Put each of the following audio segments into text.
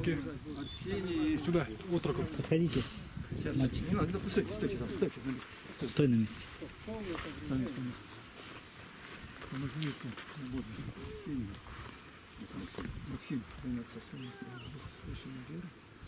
руки. И сюда, вот руку. Подходите. Сейчас, не надо, стойте там, стойте на месте. Стой на месте. На месте. Помоги вот, Максим, у нас совсем слышим веру.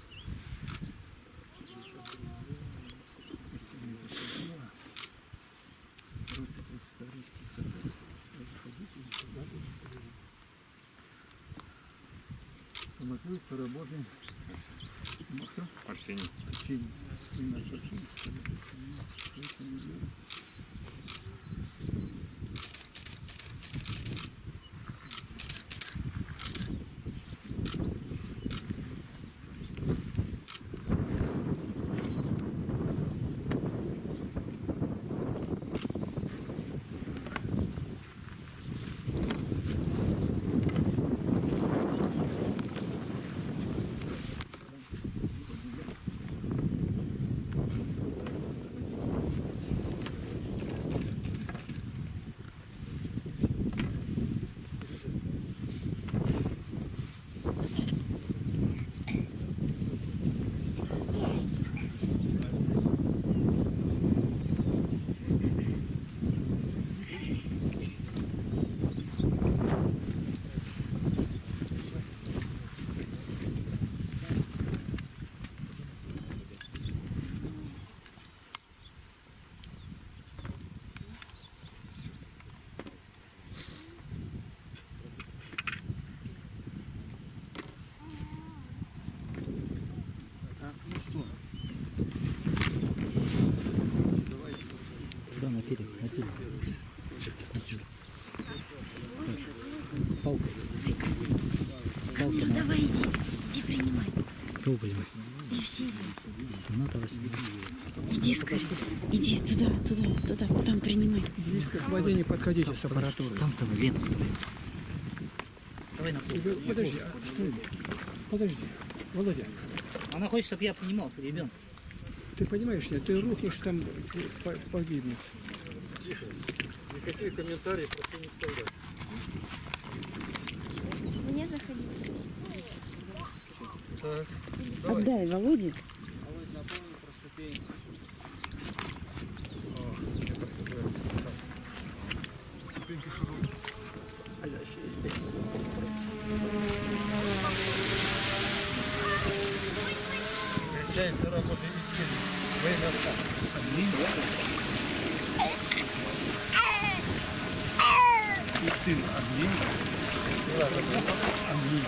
Помазывается работой. Арсений. У нас Арсений. Наперед. Палка. Ну, давай иди принимай. Кого принимай? Евсея. Ну, давай. Иди скорее. Иди туда, там принимай. Близко к воде не подходите с аппаратурой. Там вставай, Лена, вставай. Вставай на пол. Подожди, Володя. Она хочет, чтобы я принимал ребенка. Ты понимаешь, нет, ты рухнешь там, погибнешь. Тихо. Никаких комментариев прошу не вставлять. Мне заходить. Так. Отдай Володе. Володя, напомни про ступень. Ступеньки широко. Кончается работа и время Истин, огни. Огни.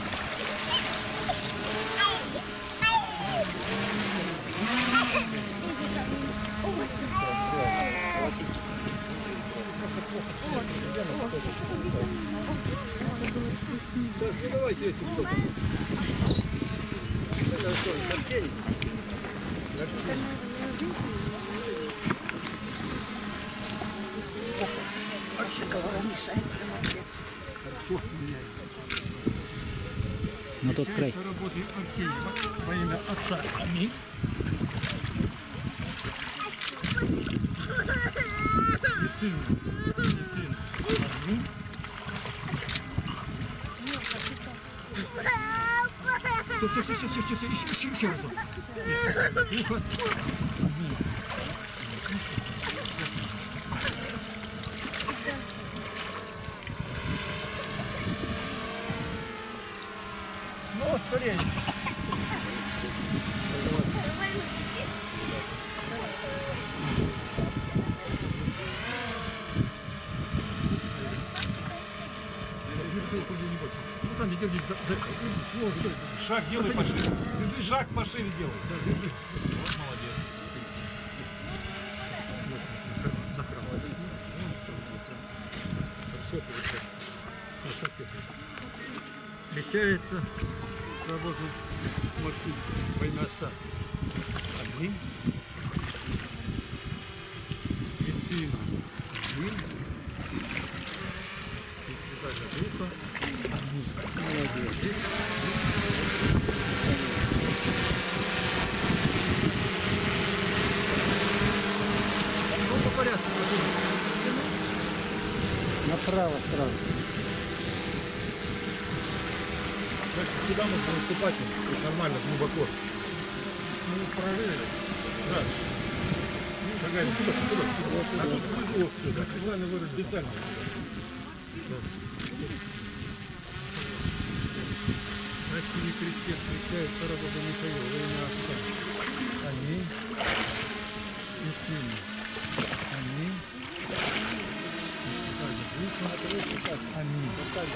Давайте эти что-то. Вообще голова мешает. На тот край. Работает Арсений во имя Отца. Аминь. И сын. Аминь. Все, еще раз. Ухо. Ну, скорее. Шаг делай пошире. Держи шаг пошире делай. Да, держи. Вот молодец. Обещается работать Максим во имя Отца. Один. И Сына. Один. И Святаго Духа. Молодец. Ну, по порядку. Направо сразу. Дальше. Куда можно наступать? Нормально, глубоко. Ну, прорыли. Да. Шагаем сюда. А тут вот сюда. Специально вырыли. Специально. Россия крестец встречает Старобога Михаила во имя Отца. Аминь. И Сына. Аминь. И Святаго Духа. Аминь.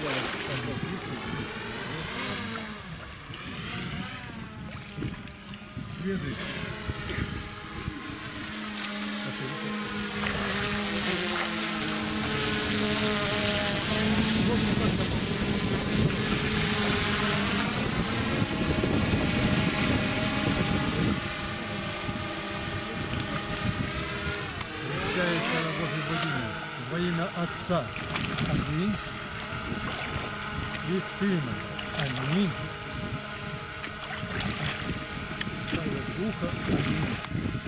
Следует. Прощается Божьей богиня во имя Отца. Аминь. И Сына. Аминь. Святаго Духа. Аминь.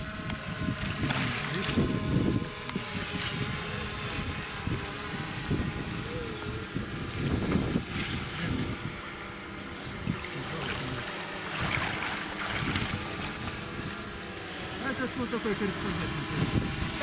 Это что такое корреспондент?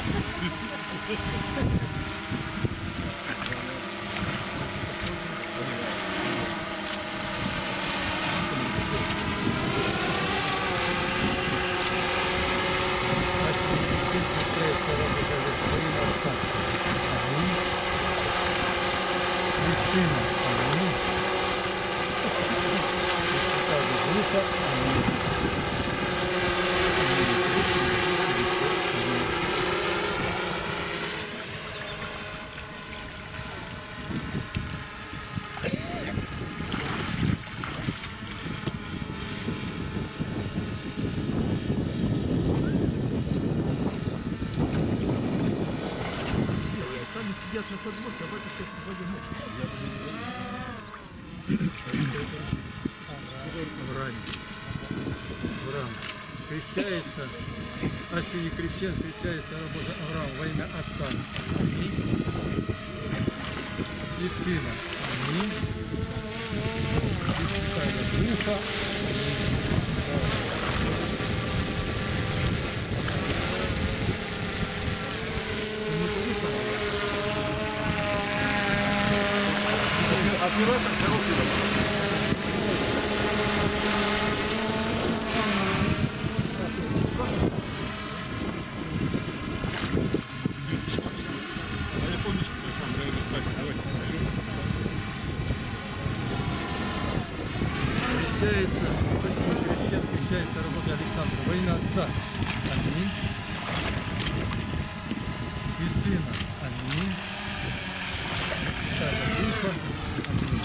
Сами сидят на подборке, а батюшка в раме. Крещается, Асия Крещен, крещается работа Авраам во имя Отца. Аминь. И Сына. Аминь. И Святаго Духа. Оператор хороший. Крещается работа Александра во имя Отца. Аминь. И Сына. Аминь. Святаго Духа. Аминь.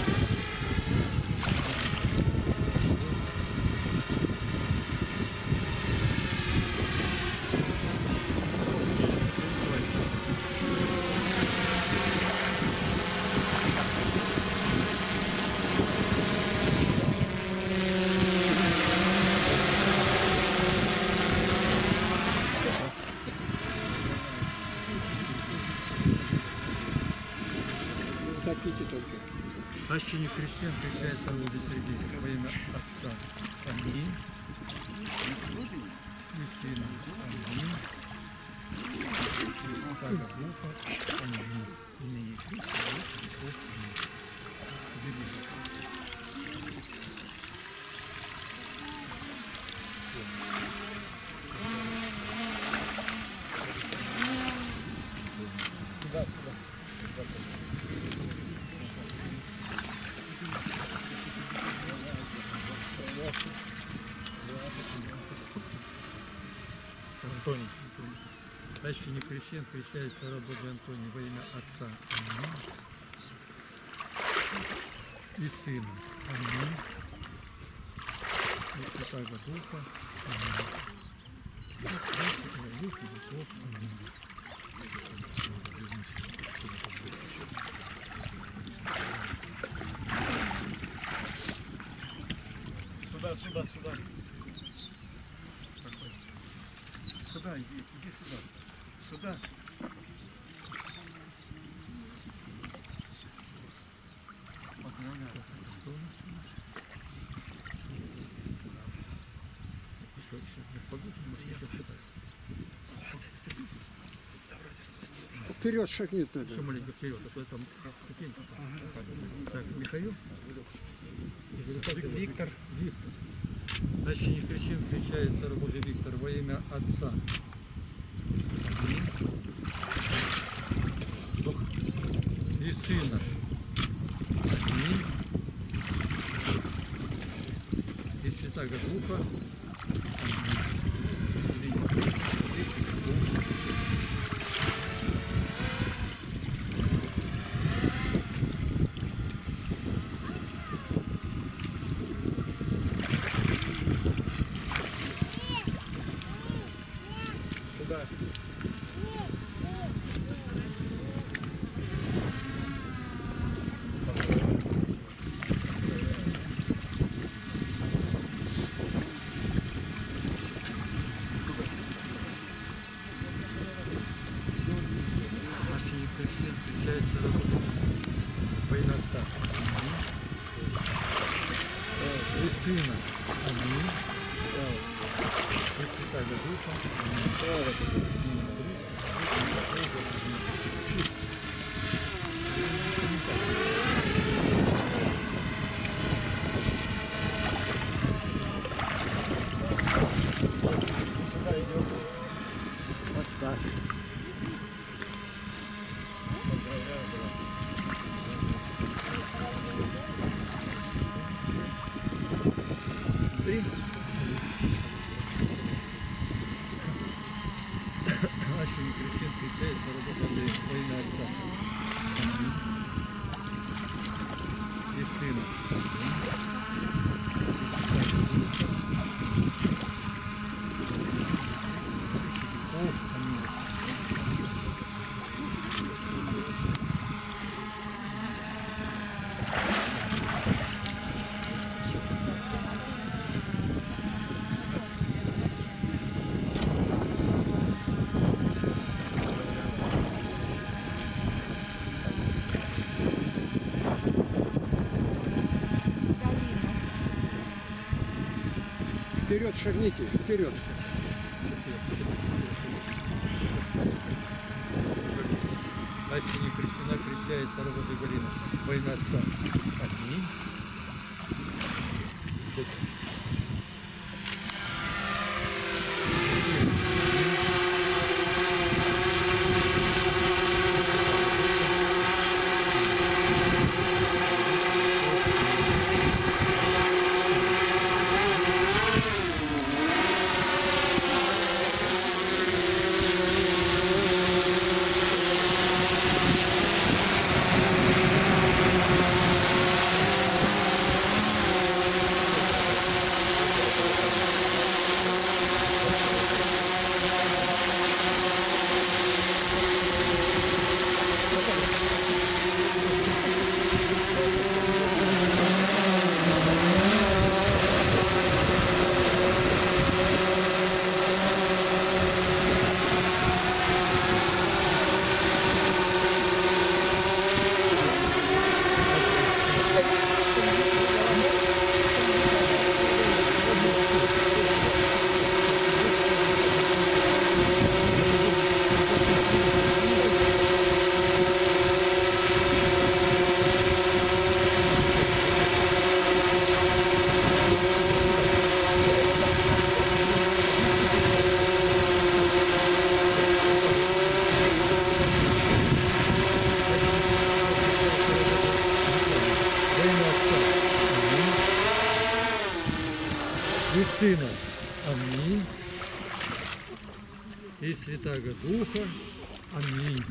Топите только. Аще не крещен, крещается Володе Сергея во имя Отца. Аминь. И Сына. Аминь. И Святаго Духа. Аминь. И ныне и присно, и во веки веков. Аминь. Антоний. Аще не крещен, крещается раб Божий Антоний во имя Отца. Аминь. И Сына. Аминь. И Святаго Духа. Аминь. И во веки веков. Аминь. Сюда. Сюда, иди сюда. Сюда. Вперед шагнуть надо. Еще маленько вперед, а то там ступенька. Так, Михаил. Виктор. Значит, причин встречается Божий Виктор во имя Отца. И Сына. Аминь. И Святаго Духа. Сюда. Сына. Аминь. И Святаго Духа. Вот так. Три. Наши крещенцы являются работали во имя Отца и Сына. Вперед шагните, вперед. Дальше не крещена, крещается Божия Галина во имя Отца. Аминь. И Сына. Аминь. И Святаго Духа. Аминь.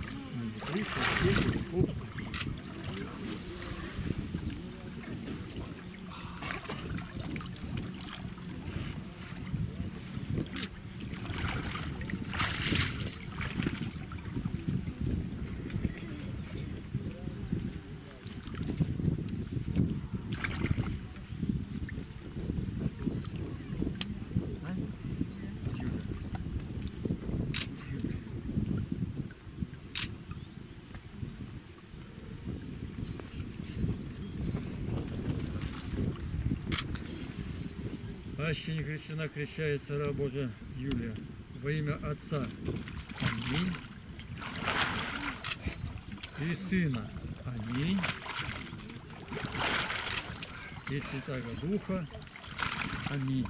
Аще не крещена, крещается раба Божия Юлия. Во имя Отца. Аминь. И Сына. Аминь. И Святаго Духа. Аминь.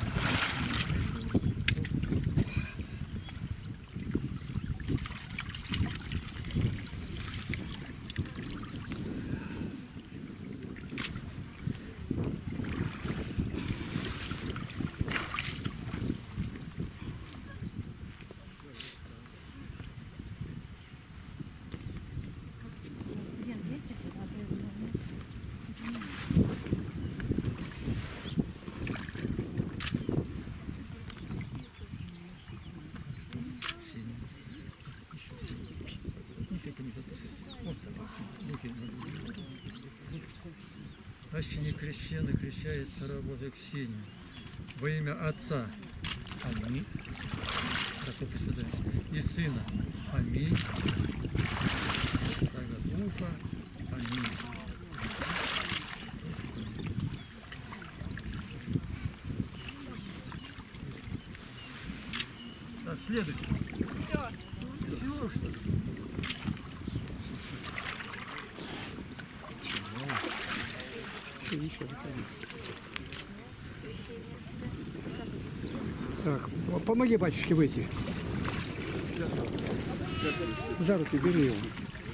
Аще не крещеный, крещается раба Божия Ксения. Во имя Отца. Аминь. Хорошо присядаем. И Сына. Аминь. Святаго Духа. Аминь. Так, следуйте. Все. Все, что ли? Ничего, так, помоги батюшке выйти. За руки бери его.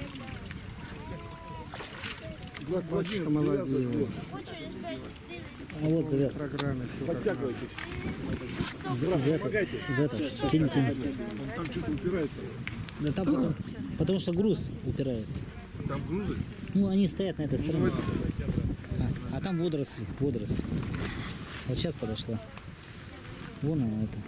Батюшка молодец. А вот завязка. Программы, все подтягивайтесь. Тяни. Там что-то упирается. Да там потому что груз упирается. Там грузы? Ну, они стоят на этой стороне. А там водоросли. Вот сейчас подошла. Вон она это.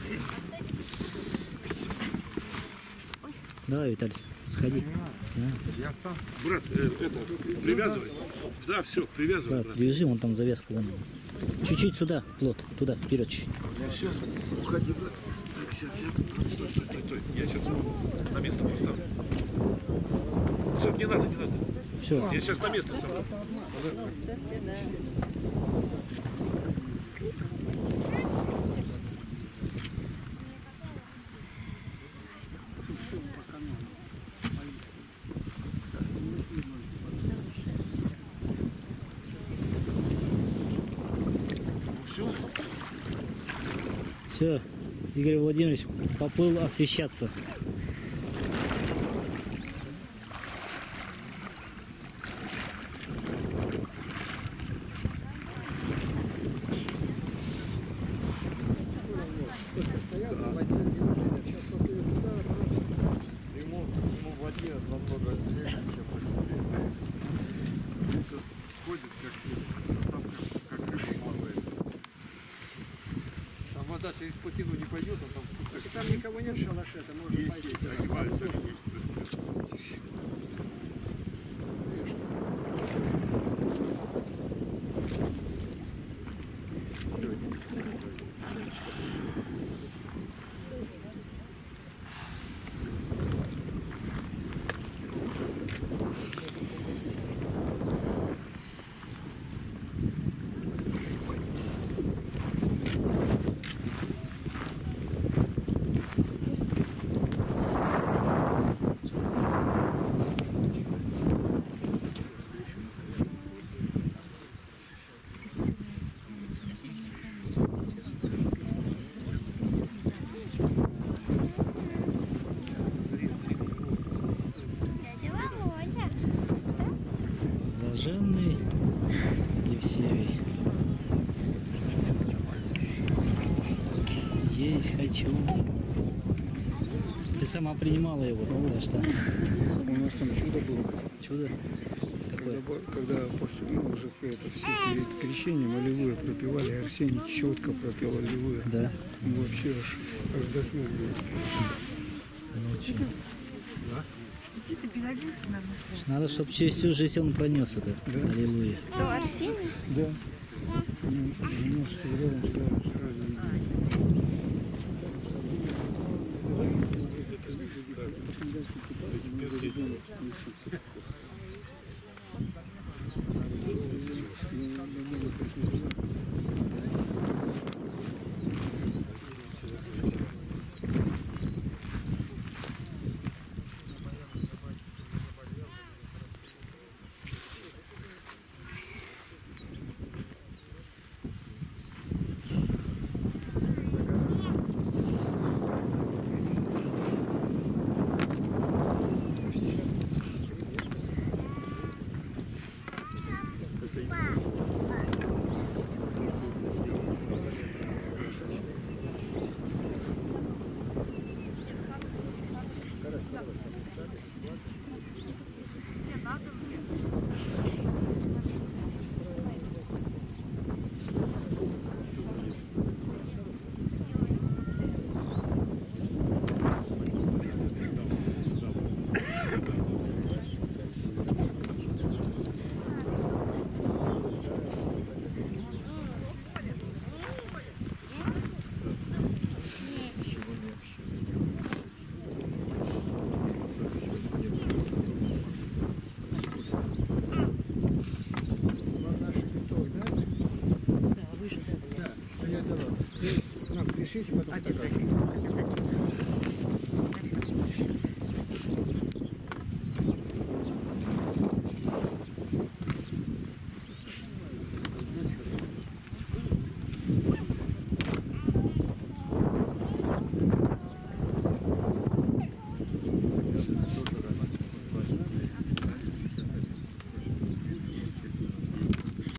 Давай, Виталий, сходи. Да. Я сам. Брат, это, привязывай. Да, все, привязывай, Да, брат. привяжи, вон там завязку. Вон. Чуть-чуть сюда, плот, туда, вперед чуть. Я сейчас, уходи, брат. Так, сейчас. Стой. Я сейчас на место поставлю. Все, не надо. Все. Я сейчас на место сам. Все, Игорь Владимирович поплыл освещаться. Ему в воде намного легче, чем по себе. Сейчас ходит как рыба плавает. Там вода через путину не пойдет, а там... Там никого нет в шалаше, это можно пойти. Блаженный Евсевий. Есть хочу. Ты сама принимала его, потому что... У нас там чудо было. Чудо какое? Когда после уже это все перед крещением аллилуйя пропевали, Арсений четко пропел аллилуйя. Да. Вообще аж до слез было. Очень. Надо, чтобы через всю жизнь он пронес это. Да. Аллилуйя. Кто, Арсений? Да. Ну, что рядом сразу. пришлите, потом фотографию. Обязательно. Обязательно.